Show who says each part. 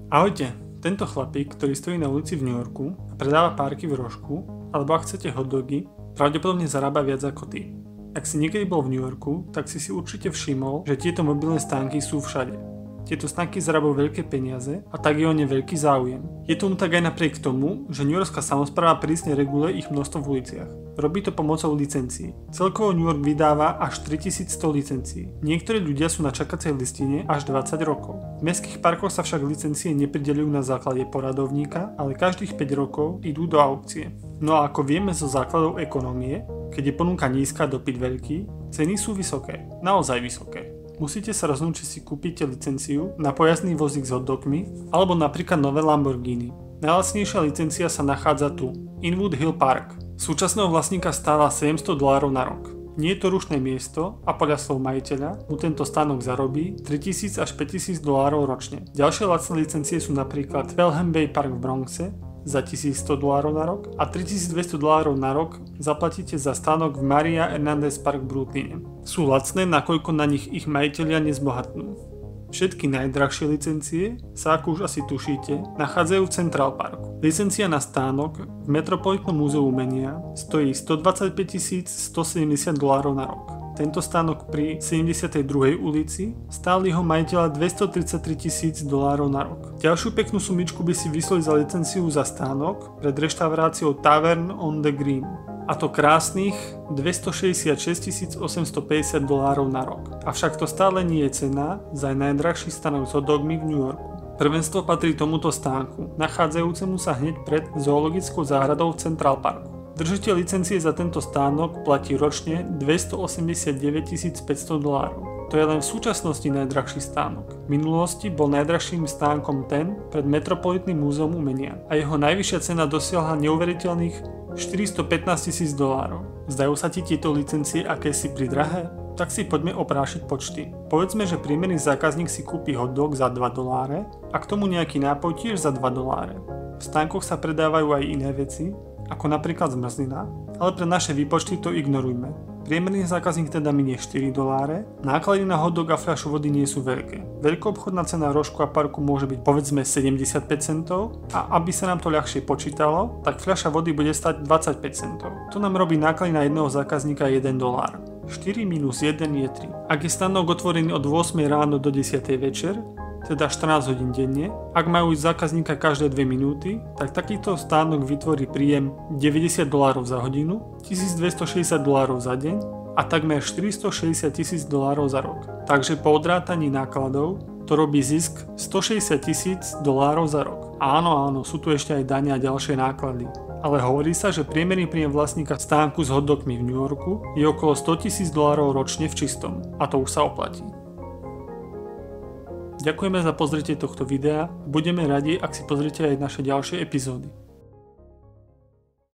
Speaker 1: Ahojte, tento chlapík, ktorý stojí na ulici v New Yorku a predáva párky v rožku, alebo ak chcete hotdogy, pravdepodobne zarába viac ako ty. Ak si niekedy bol v New Yorku, tak si určite všimol, že tieto mobilné stánky sú všade. Tieto stánky zarábajú veľké peniaze a tak je o ne veľký záujem. Je tomu tak aj napriek tomu, že newyorská samospráva prísne reguluje ich množstvo v uliciach. Robí to pomocou licencií. Celkovo New York vydáva až 3100 licencií. Niektorí ľudia sú na čakacej listine až 20 rokov. V mestských parkoch sa však licencie neprideľujú na základe poradovníka, ale každých 5 rokov idú do aukcie. No a ako vieme zo základov ekonómie, keď je ponuka nízka, dopyt veľký, ceny sú vysoké, naozaj vysoké. Musíte sa rozhodnúť, či si kúpite licenciu na pojazdný vozík s hotdogmi alebo napríklad nové Lamborghini. Najlacnejšia licencia sa nachádza tu, Inwood Hill Park. Súčasného vlastníka stála $700 na rok. Nie je to rušné miesto a podľa slov majiteľa mu tento stánok zarobí $3000 až $5000 ročne. Ďalšie lacné licencie sú napríklad Pelham Bay Park v Bronxe za $1100 na rok a $3200 na rok zaplatíte za stánok v Maria Hernandez Park v Brooklyne. Sú lacné, nakoľko na nich ich majitelia nezbohatnú. Všetky najdrahšie licencie sa, ako už asi tušíte, nachádzajú v Central Parku. Licencia na stánok v Metropolitnom múzeu umenia stojí $125 170 na rok. Tento stánok pri 72. ulici stál jeho majiteľa $233 000 na rok. Ďalšiu peknú sumičku by si vyslali za licenciu za stánok pred reštauráciou Tavern on the Green. A to krásnych $266 850 na rok. Avšak to stále nie je cena za najdrahší stánok s hotdogmi v New Yorku. Prvenstvo patrí tomuto stánku, nachádzajúcemu sa hneď pred zoologickou záhradou v Central Parku. Držiteľ licencie za tento stánok platí ročne $289 500. To je len v súčasnosti najdrahší stánok. V minulosti bol najdrahším stánkom ten pred Metropolitným múzeum umenia a jeho najvyššia cena dosiahla neuveriteľných $415 000. Zdajú sa ti tieto licencie akési pridrahé? Tak si poďme oprášiť počty. Povedzme, že priemerný zákazník si kúpi hotdog za $2 a k tomu nejaký nápoj tiež za $2. V stánkoch sa predávajú aj iné veci, ako napríklad zmrzlina, ale pre naše výpočty to ignorujme. Priemerný zákazník teda minie $4, náklady na hotdog a fľašu vody nie sú veľké. Veľkoobchodná cena rožku a parku môže byť povedzme 75 centov a aby sa nám to ľahšie počítalo, tak fľaša vody bude stať 25 centov. To nám robí náklady na jedného zákazníka $1. 4 minus 1 je 3. Ak je stánok otvorený od 8 ráno do 10 večer, teda 14 hodín denne, ak majú zákazníka každé 2 minúty, tak takýto stánok vytvorí príjem $90 za hodinu, $1260 za deň a takmer $460 000 za rok. Takže po odrátaní nákladov to robí zisk $160 000 za rok. Áno, sú tu ešte aj dane a ďalšie náklady. Ale hovorí sa, že priemerný príjem vlastníka stánku s hotdogmi v New Yorku je okolo $100 000 ročne v čistom. A to už sa oplatí. Ďakujeme za pozretie tohto videa a budeme radi, ak si pozriete aj naše ďalšie epizódy.